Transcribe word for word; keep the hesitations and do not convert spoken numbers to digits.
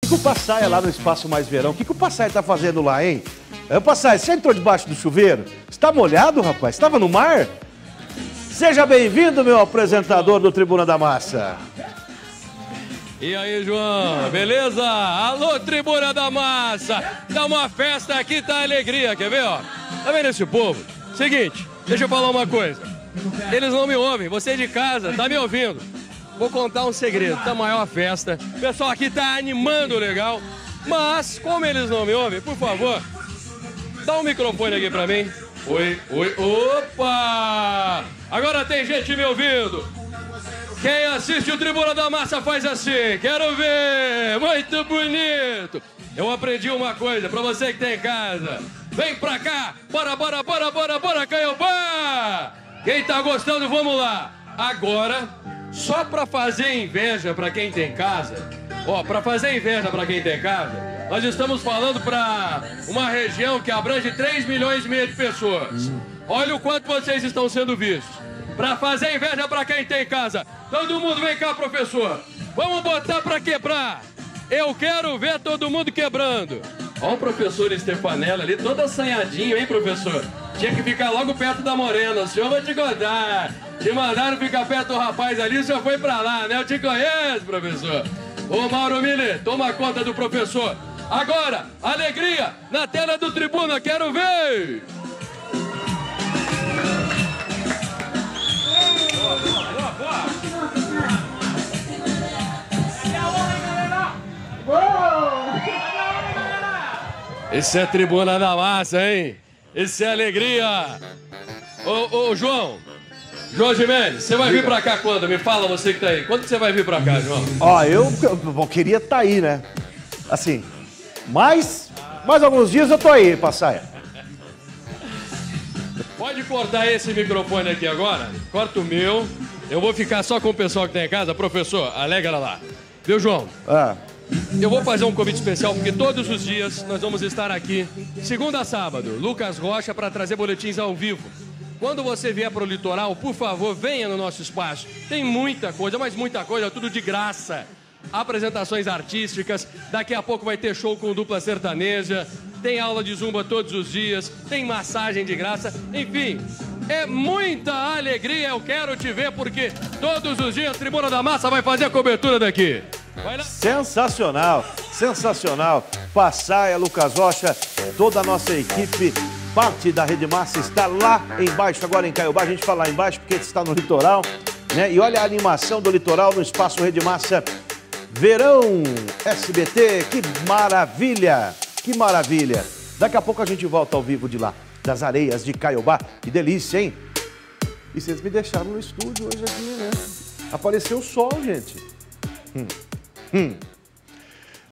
O que o Passaia lá no Espaço Mais Verão? O que, que o Passaia tá fazendo lá, hein? É, Passaia, você entrou debaixo do chuveiro? Você tá molhado, rapaz? Você tava no mar? Seja bem-vindo, meu apresentador do Tribuna da Massa. E aí, João, beleza? Alô, Tribuna da Massa! Tá uma festa aqui, tá alegria, quer ver, ó? Tá vendo esse povo? Seguinte, deixa eu falar uma coisa. Eles não me ouvem, você de casa tá me ouvindo. Vou contar um segredo, tá maior festa. O pessoal aqui tá animando legal. Mas, como eles não me ouvem, por favor, dá um microfone aqui pra mim. Oi, oi, opa! Agora tem gente me ouvindo. Quem assiste o Tribuna da Massa faz assim. Quero ver, muito bonito. Eu aprendi uma coisa pra você que tá em casa. Vem pra cá, bora, bora, bora, bora, bora, Caiobá! Quem tá gostando, vamos lá. Agora, só pra fazer inveja pra quem tem casa, ó, pra fazer inveja pra quem tem casa, nós estamos falando pra uma região que abrange três milhões e meio de pessoas. Olha o quanto vocês estão sendo vistos. Pra fazer inveja pra quem tem casa. Todo mundo vem cá, professor. Vamos botar pra quebrar. Eu quero ver todo mundo quebrando. Ó o professor Stefanella ali, todo assanhadinho, hein, professor? Tinha que ficar logo perto da morena. O senhor vai te contar. Te mandaram ficar perto do rapaz ali, o senhor foi pra lá, né? Eu te conheço, professor. Ô, Mauro Miller, toma conta do professor. Agora, alegria na tela do Tribuna, quero ver! Boa, boa, boa, boa! Esse é Tribuna da Massa, hein? Esse é alegria! Ô, ô, João, João Gimenez, você vai vir pra cá quando? Me fala, você que tá aí. Quando você vai vir pra cá, João? Ó, eu, eu, eu queria estar tá aí, né? Assim, mas mais alguns dias eu tô aí, Passaia. Pode cortar esse microfone aqui agora? Corta o meu. Eu vou ficar só com o pessoal que tá em casa. Professor, alegra lá. Viu, João? Ah. Eu vou fazer um convite especial, porque todos os dias nós vamos estar aqui, segunda a sábado, Lucas Rocha, para trazer boletins ao vivo. Quando você vier para o litoral, por favor, venha no nosso espaço. Tem muita coisa, mas muita coisa, tudo de graça. Apresentações artísticas, daqui a pouco vai ter show com dupla sertaneja, tem aula de zumba todos os dias, tem massagem de graça, enfim, é muita alegria, eu quero te ver, porque todos os dias a Tribuna da Massa vai fazer a cobertura daqui. Vai lá. Sensacional, sensacional. Passaia, Lucas Rocha, toda a nossa equipe, parte da Rede Massa está lá embaixo, agora em Caiobá, a gente fala lá embaixo porque está no litoral, né? E olha a animação do litoral no Espaço Rede Massa. Verão S B T, que maravilha, que maravilha. Daqui a pouco a gente volta ao vivo de lá, das areias de Caiobá. Que delícia, hein? E vocês me deixaram no estúdio hoje aqui, né? Apareceu o sol, gente. Hum. Hum.